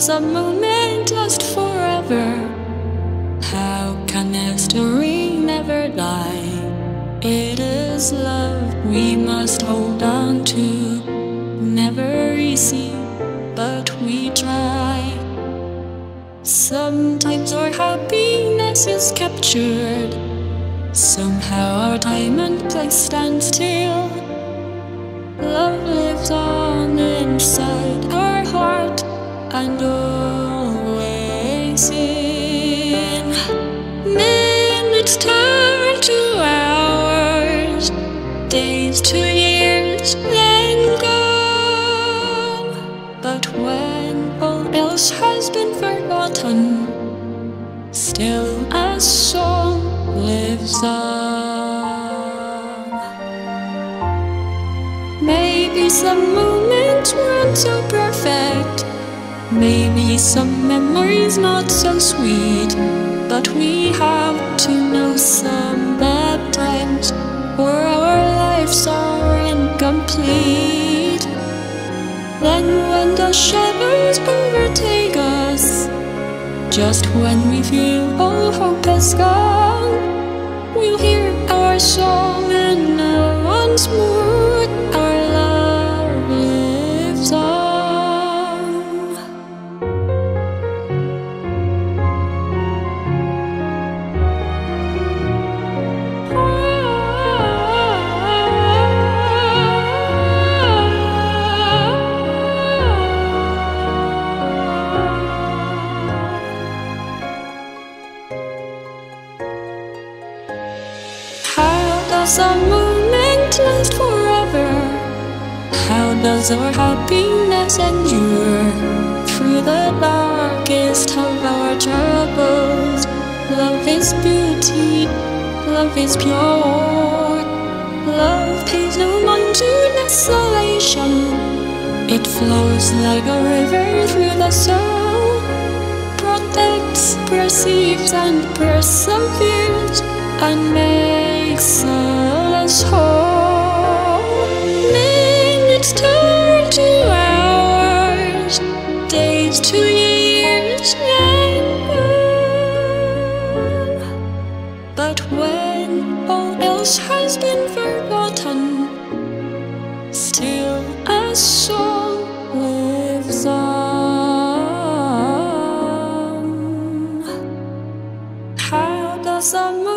does a moment last forever? How can history never die? It is love we must hold on to. Never easy, but we try. Sometimes our happiness is captured. Somehow our time and place stand still. Love lives on inside our heart and always in. Minutes turn to hours, days to years, then gone. But when all else has been forgotten, still a song lives on. Maybe some moments weren't so perfect, maybe some memories not so sweet, but we have to know some bad times, or our lives are incomplete. Then when the shadows overtake us, just when we feel all hope is gone, we'll hear our song and know once more our love lives on. Does a moment last forever? How does our happiness endure through the darkest of our troubles? Love is beauty, love is pure. Love pays no mind to desolation. It flows like a river through the soul, protects, perceives, and perseveres, and makes us whole. Minutes turn to hours, days to years, and gone. But when all else has been forgotten, still a song lives on. How does a